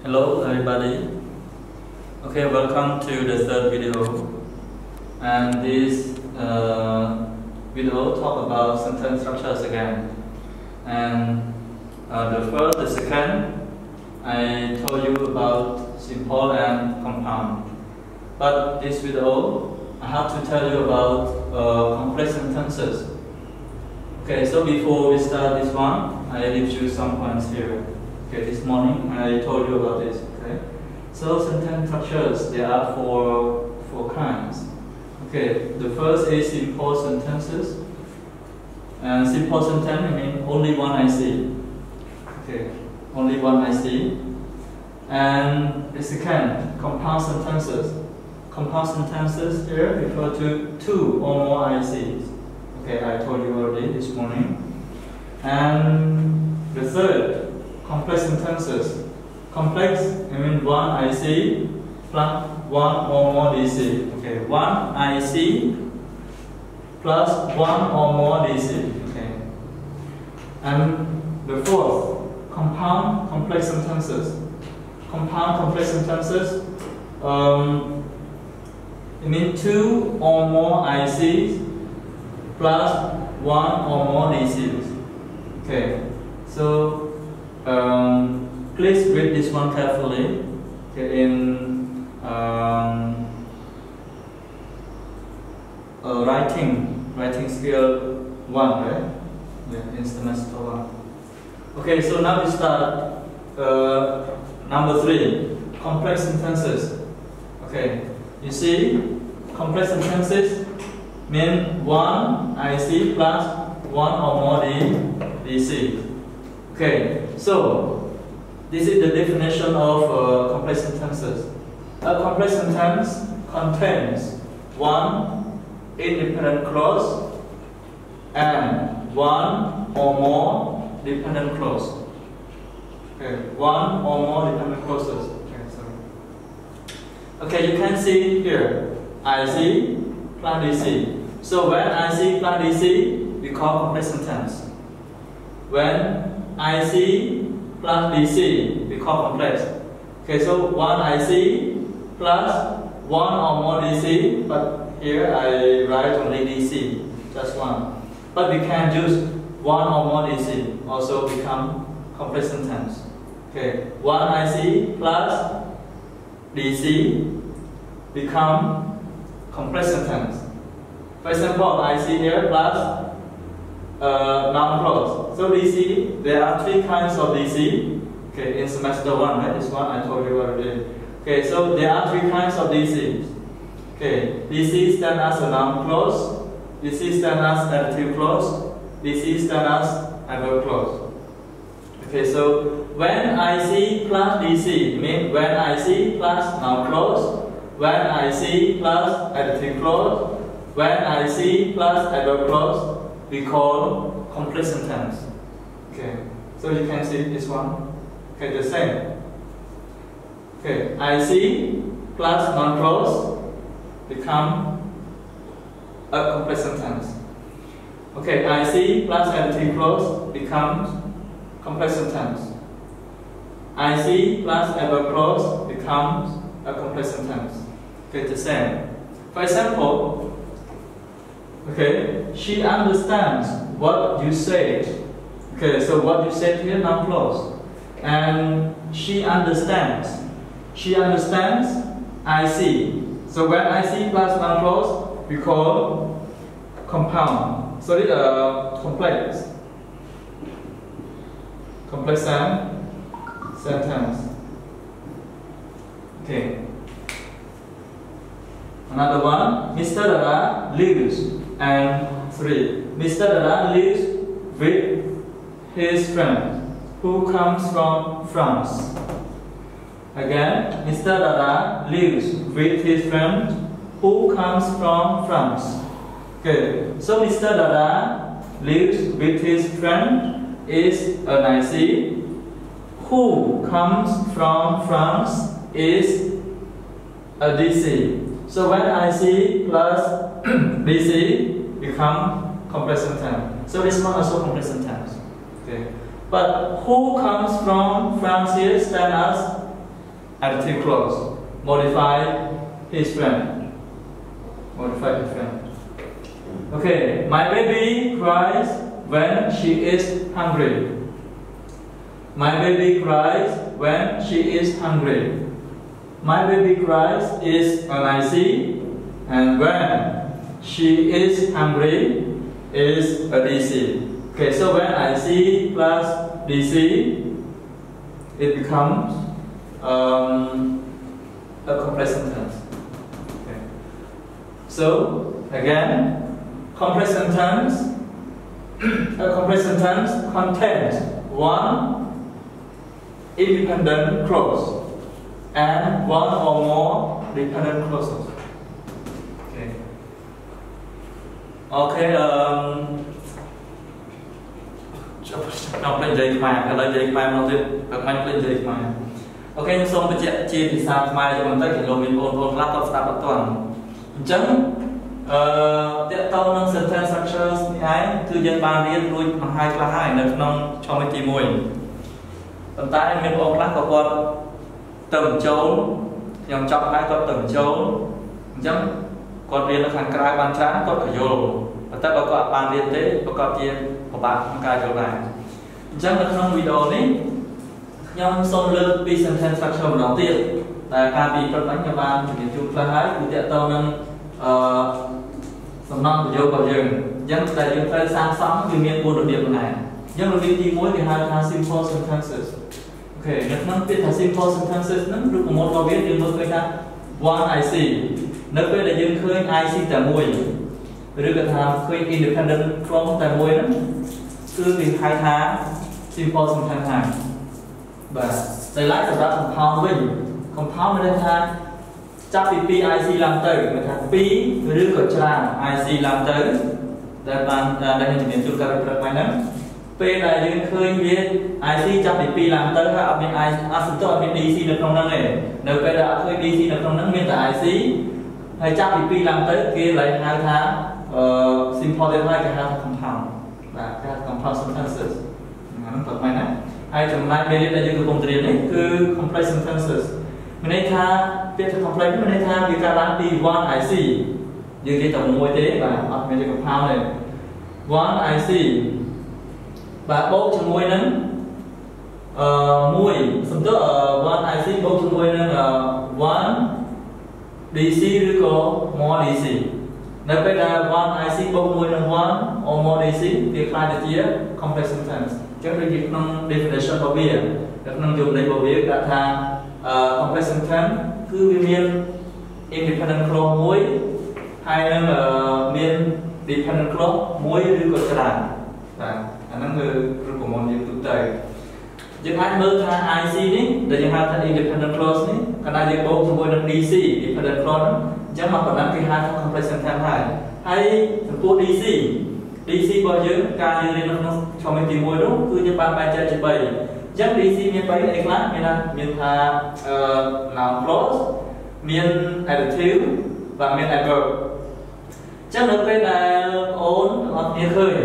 Hello everybody. Okay, welcome to the third video. And this video talk about sentence structures again. And the first, the second, I told you about simple and compound. But this video, I have to tell you about complex sentences. Okay, so before we start this one, I leave you some points here. Okay, this morning I told you about this. Okay, so sentence structures, there are four kinds. Okay, the first is simple sentences, and simple sentence means only one I see. Okay, only one I see. And the second, compound sentences. Compound sentences here refer to two or more I see. Okay, I told you already this morning. And the third, complex sentences. Complex, I mean one IC plus one or more DC. Okay, one IC plus one or more DC. Okay. And the fourth, compound complex sentences. Compound complex sentences, it means two or more ICs plus one or more DCs. Okay, so please read this one carefully. Okay, in writing skill 1, right? Yeah, in semester 1. Okay, so now we start number 3, complex sentences. Okay, you see, complex sentences mean one IC plus one or more DC. Okay, so this is the definition of complex sentences. A complex sentence contains one independent clause and one or more dependent clause. Okay, one or more dependent clauses. Okay, you can see here IC plus DC. So when IC plus DC, we call complex sentence. When IC plus DC, we call complex. Okay, so one IC plus one or more DC, but here I write only DC, just one. But we can use one or more DC, also become complex sentence. Okay, one IC plus DC become complex sentence. For example, IC here plus noun clause. So DC, there are three kinds of DC. Okay, in semester 1, right? This one I told you already. Okay, so there are three kinds of DC. Okay, DC stands as a noun clause. DC stands as adjective clause. DC stands as adverb clause. Okay, so when IC plus DC means when IC plus noun clause, when IC plus adjective clause, when IC plus adverb clause, we call complex sentence. Okay, so you can see this one. Okay, the same. Okay, IC plus noun clause become a complex sentence. Okay, IC plus adjective clause becomes complex sentence. IC plus adverb clause becomes a complex sentence. Okay, the same. For example, okay, she understands what you said. Okay, so what you said here, noun clause. And she understands. She understands IC. So when IC plus noun clause, we call compound. Sorry, complex. Complex sentence. Okay. Another one, Mr. Dada lives, and 3. Mr. Dada lives with his friend who comes from France. Again, Mr. Dada lives with his friend who comes from France. Okay, so Mr. Dada lives with his friend is an IC. Who comes from France is a DC. So when IC plus DC become complex sentence. So this one also complex sentence. Okay. But who comes from France here stands as adjective clause modify his friend. Okay, my baby cries when she is hungry. My baby cries when she is hungry. My baby cries is an IC, and when she is hungry is a DC. Okay, so when IC plus DC, it becomes a complex sentence. Okay. So again, complex sentence contains one independent clause and one or more dependent clauses. Okay. Okay. Trong lên dây mai, cái lời dây mai nó tiếp, các mạnh lên dây mai. Ok, nhưng xong bây giờ chia thì sao mai cho mình tới thì mình ôn laptop start bắt toàn. Chẳng tiếp tục nâng sentence structures này, thư dân ban riêng đuôi bằng 2 class 2 nâng nông cho mình tìm mùi. Tầm tại mình ôn class của con tầm trốn, nhằm chọc hai con tầm trốn. Chẳng con riêng là khăn cái ban trán con phải vô. Và tất cả các ban riêng tế, có chia của bạn không ca chỗ này. Chẳng là trong video này nhưng xong lên bị sentence structure đầu tiên là ca bị phân bánh cho bạn thì chúng ta thấy của tiện tao nâng sầm non của vô vào rừng dân tại chúng ta sang sóng từ miền buôn nội địa này nhưng mà vì mối thì hai là simple sentences. Ok, nếu nó biết là simple sentences nó được một vào biết nhưng mà khơi ta one IC nếu bây là dân khơi IC tại mùi rồi được làm khơi independent clause tại mùi đó cứ vì 2 tháng simple sentence này và đây lại là compound mình compound mình là chắc vì PIC làm tới người ta P rưỡi của tràn IC làm tới để bạn đây là những chúng ta phải phải nói P là những khơi biết IC chắc vì P làm tới ở bên I ở bên DC được không năng này nếu P đã khơi DC được không năng miền tại IC hay chắc vì P làm tới kia lại 2 tháng simple đến hai cái 2 tháng compound và cái compound sentences nó tập mai này hay trong này bên đây những cái công trình này cứ complex sentences mình tha việc complex mình tha việc các bạn đi one IC như cái tổng môi thế và mình cái compound này one IC và bốc trong môi nắng môi xong tức one IC bốc trong môi nắng one DCឬក៏ more DC នៅពេលដែល one IC បូកមួយនឹង one or more DC វាខ្លាយទៅជា complex sentence អញ្ចឹងដូចជាក្នុង definition របស់វាក្នុងយមន័យរបស់វាគេថា complex sentence គឺវាមាន independent clause មួយហើយនឹងមាន dependent clause មួយឬក៏ច្រើនបាទអាហ្នឹងគឺរូបមន្តយើងទូទៅយើងអាចមើលថា IC នេះដែលយើងហៅថា independent clause នេះកាលណាយើងបូកជាមួយនឹង DC dependent clause ហ្នឹងអញ្ចឹងមកបណ្ដាគេហៅថា complex sentence ហើយចំពោះ DC របស់យើងការយើងរៀននៅក្នុងឆមាសទី1នោះគឺយើងបានបែងចែកជា3អញ្ចឹង DC មាន3អីខ្លះមានថាnoun clause មាន adjective và មាន adverb អញ្ចឹងនៅពេលដែលអូនអត់គ្នាឃើញ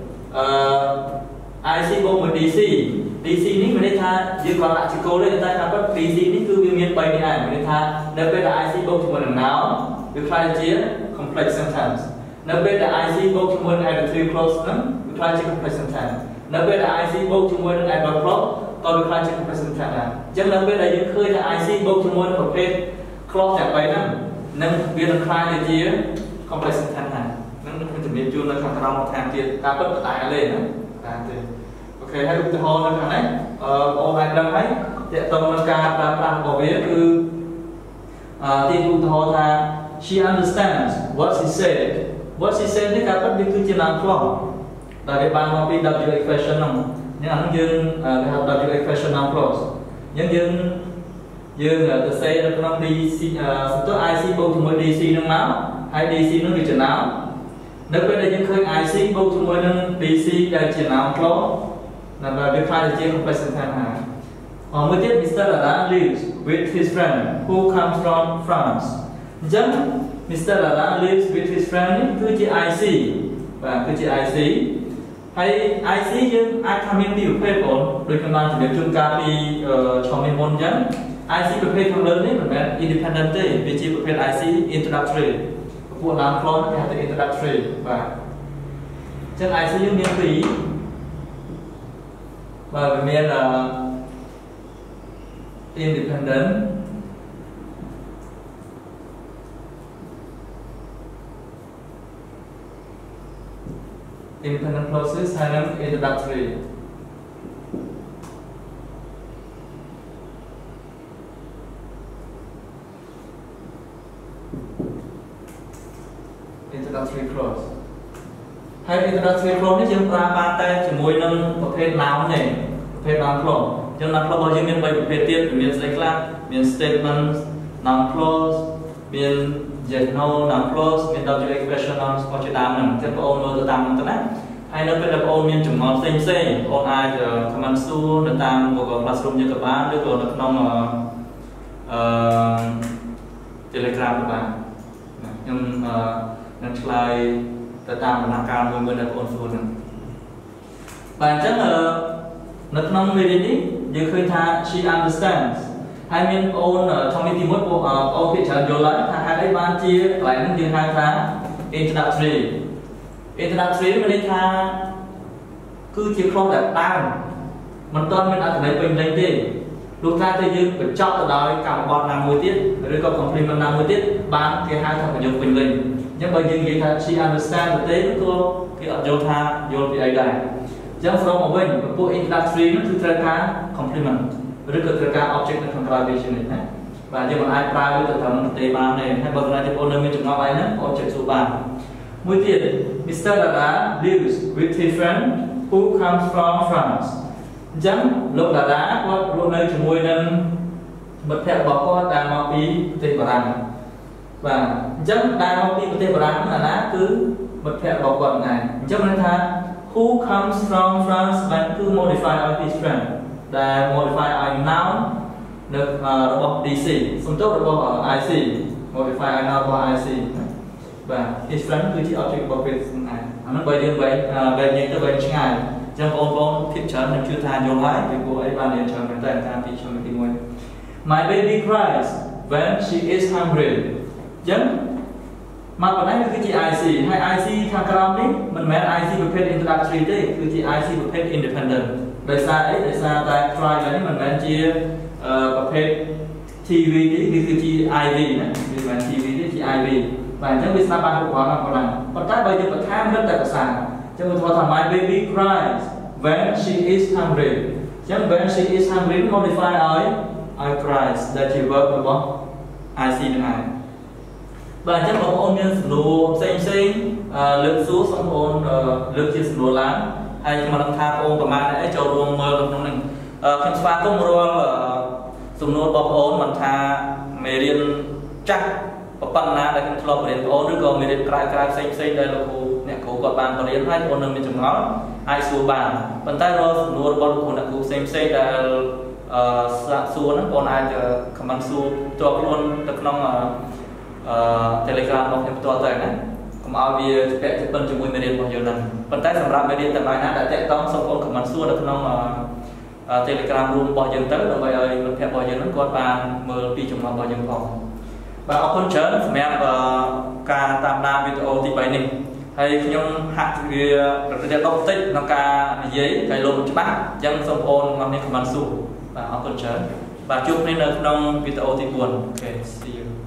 IC បូកមួយ DC នេះមានន័យថាយើងគាត់ដាក់ជាគោលទេតែតាមពិត DC នេះគឺវាមាន3នេះឯងមានន័យថានៅពេលដែល IC បូកជាមួយនឹង noun វាខ្លាយជា complex sentence នៅពេលដែល IC បូកជាមួយនឹង adjective clause ហ្នឹងវាខ្លាយជា complex sentence នៅពេលដែល IC បូកជាមួយនឹង adverb clause ក៏វាខ្លាយជា complex sentence ដែរអញ្ចឹងនៅពេលដែលយើងឃើញថា IC បូកជាមួយនឹងប្រភេទ clause ទាំង3ហ្នឹងនឹងវានឹងខ្លាយទៅជា complex sentence ដែរនឹងខ្ញុំជំរាបជូននៅខាងក្រោមបន្ថែមទៀតការពិតតែលេណាតាមទេអូខេហើយឧទាហរណ៍នៅខាងនេះបងអាចដឹងហើយតើតើនឹងការប្រើប្រាស់របស់វាគឺទីឧទាហរណ៍ថា she understands what she said នេះការពិតវាគឺជា noun clause ដែលវាបានមកពី WH expression ហ្នឹងអញ្ចឹងអាហ្នឹងយើងគេហៅ WH expression noun clause អញ្ចឹងយើងទៅសេនៅក្នុង DC សំទោស IC បូកជាមួយ DC ហ្នឹងមកហើយ DC ហ្នឹងវាជា noun នៅពេលដែលយើងឃើញ IC បូកជាមួយនឹង DC ដែលជា noun clause ដើម្បីវាខ្លាយទៅជា complex sentence ហើយមួយទៀត Mr. Lalan lives with his friend who comes from France អញ្ចឹង Mr. Lalan lives with his friend នេះគឺជា IC បាទគឺជា IC hay IC nhưng ai tham gia biểu phê bốn đôi khi mà chỉ được chung ca đi cho mình môn dẫn IC biểu phê không lớn đấy mà independent đấy vì chỉ biểu phê IC introductory của làm clone thì hay là introductory và chân IC nhưng miễn phí và về miền là independent process hay là introductory clause hay introductory clauseនេះយើងប្រើបានតែជាមួយនឹងប្រភេទ noun ទេប្រភេទ noun clause ចឹង noun clause របស់យើងមាន3ប្រភេទទៀតមានស្អីខ្លះមាន statement noun clause មាន yes no noun clause មាន W expression noun ស្គាល់ជាដើមហ្នឹងចឹងបងប្អូនមើលទៅតាមហ្នឹងទៅណាហើយនៅពេលដែលបងប្អូនមានចំណងផ្សេងៗបងប្អូនអាច comment សួរនៅតាម Google Classroom យើងក៏បានឬក៏នៅក្នុងTelegram ក៏បានខ្ញុំនឹងឆ្លើយទៅតាមដំណើរការមួយដែលបងប្អូនសួរហ្នឹងបាទអញ្ចឹងនៅក្នុងមេរៀននេះយើងឃើញថា she understands ហើយមានបងប្អូនtrongមេទី1បងប្អូនភាគច្រើនយល់ហើយថាហេតុអីបានជាកន្លែងនេះយើងហៅថា introductory មានន័យថាគឺជា clause ដែលដើមមិនទាន់មានអត្ថន័យពេញលេញទេលុះត្រាតែយើងបញ្ចប់ទៅដោយកម្មបត្តិណាមួយទៀតឬក៏ complement ណាមួយទៀតបានគេហៅថាប្រយោគពេញលេញអញ្ចឹងបើយើងនិយាយថា she understand ទេក៏គេអត់យល់ថាយល់ពីអីដែរអញ្ចឹង from មកវិញពពួក introductory នោះគឺត្រូវការ complement ឬក៏ត្រូវការ object នៅក្នុងក្រោយវាជានិច្ចណាបាទយើងមិនអាចប្រើវាទៅត្រឹមទេបានទេហើយបើក្រោយបងប្អូននៅមានចំណងអីហ្នឹងបងចេះសួរបានមួយទៀត Mr. Dada lives with his friend who comes from France អញ្ចឹងលោកដាដាគាត់រស់នៅជាមួយនឹងមិត្តភក្តិរបស់គាត់ដែលមកពីប្រទេសបារាំងបាទអញ្ចឹងដែលមកពីប្រទេសបារាំងណាគឺមិត្តភក្តិរបស់គាត់ហ្នឹងអញ្ចឹងមានថា who comes from France បានគឺ modify of his friend ដែល modify ឲ្យ noun នៅរបស់ DC សំទោសរបស់ IC modify ឲ្យ noun របស់ IC បាទ his friend គឺជា object របស់វាហ្នឹងអាហ្នឹងបើយើងបែបនិយាយទៅវិញឆ្ងាយអញ្ចឹងបងប្អូនភាគច្រើនខ្ញុំជឿថាយល់ហើយពីព្រោះអីបានរៀនច្រើនមែនតើតាមពីឆ្នាំទី1 My baby cries when she is hungry អញ្ចឹងមកប៉ុណ្ណេះគឺជា IC ហើយ IC ខាងក្រោមនេះមិនមែន IC ប្រភេទ introductory ទេគឺជា IC ប្រភេទ independent ដោយសារអីដោយសារតែ cry នេះមិនមែនជាប្រភេទ TV ទេវាគឺជា IV ណាវាមិនមែន TV ទេជា IV បាទអញ្ចឹងវាស្ដាប់បានគ្រប់គ្រាន់ណាស់ប៉ុណ្ណឹងប៉ុន្តែបើយើងបន្ថែមរឹតតែភាសាអញ្ចឹងឧទាហរណ៍ថា My baby cries when she is hungry អញ្ចឹង when she is hungry modify ឲ្យ cries ដែលជា verb របស់ IC នឹងឯងបាទអញ្ចឹងបងប្អូនមានសំណួរផ្សេងលើកសួរសូមបងប្អូនលើកជាសំណួរឡើងហើយខ្ញុំមិនដឹងថាបងប្អូនប្រមាណអីចូលរួមមើលក្នុងនេះខ្ញុំស្វាគមន៍រាល់សំណួរបងប្អូនមិនថាមេរៀនចាស់ប៉ុណ្ណាដែលខ្ញុំធ្លាប់រៀនបងប្អូនឬក៏មេរៀនក្រៅផ្សេងដែលលោកគ្រូអ្នកគ្រូគាត់បានបរៀនហើយបងប្អូននៅមានចម្ងល់អាចសួរបានប៉ុន្តែរាល់សំណួររបស់លោកគ្រូអ្នកគ្រូផ្សេងដែលសាកសួរហ្នឹងបងប្អូនអាច comment សួរផ្ទាល់ខ្លួនទៅក្នុង Telegram របស់ខ្ញុំផ្ទាល់ទៅណាកុំឲ្យវាពាក់ព័ន្ធជាមួយមេរៀនរបស់យើងហ្នឹងប៉ុន្តែសម្រាប់មេរៀនទាំងឡាយណាដែលតាក់ទងសូមបងប្អូន comment សួរនៅក្នុង Telegram room របស់យើងទៅដើម្បីឲ្យមិត្តភក្តិរបស់យើងហ្នឹងគាត់បានមើលពីចំណុចរបស់យើងផងបាទអរគុណច្រើនសម្រាប់ការតាមដានវីដេអូទី3នេះហើយខ្ញុំហាក់វាប្រតិបត្តិបន្តិចក្នុងការនិយាយតែលោកមិនច្បាស់អញ្ចឹងសូមបងប្អូនមកនេះ comment សួរបាទអរគុណច្រើនបាទជួបគ្នានៅក្នុងវីដេអូទី4 Okay see you